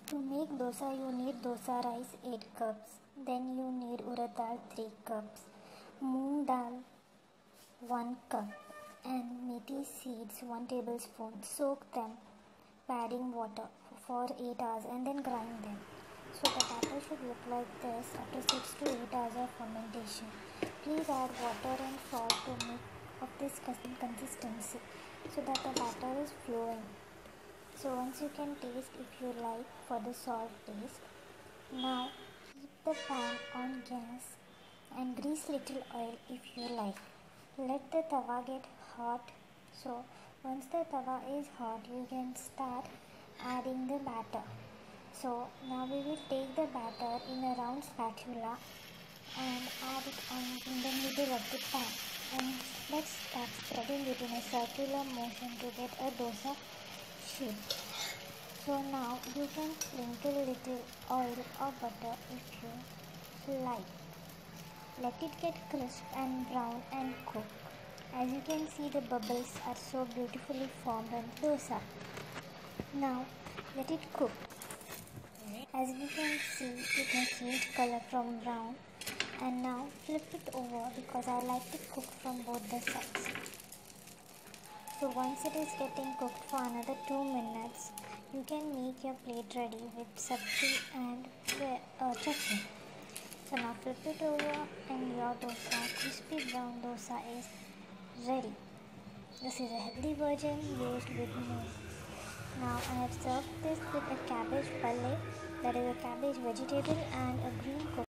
To make dosa, you need dosa rice 8 cups. Then you need urad dal 3 cups, moong dal 1 cup, and methi seeds 1 tablespoon. Soak them, adding water for 8 hours and then grind them. So the batter should look like this after 6 to 8 hours of fermentation. Please add water and salt to make of this consistency so that the batter is flowing. So once you can taste if you like for the salt taste. Now keep the pan on gas and grease little oil if you like. Let the tawa get hot. So once the tawa is hot, you can start adding the batter. So now we will take the batter in a round spatula and add it in the middle of the pan, and let's start spreading it in a circular motion to get a dosa shape. So now you can sprinkle little oil or butter if you like. Let it get crisp and brown and cook. As you can see, the bubbles are so beautifully formed on the dosa. Now let it cook. As you can see, it has changed color from brown, and now flip it over because I like to cook from both the sides. So once it is getting cooked for another 2 minutes, you can make your plate ready with sabji and chutney. So now flip it over and your dosa, crispy brown dosa, is ready. This is a healthy version used with Moong. Now I have served this with a cabbage palle, that is a cabbage vegetable, and a green coconut.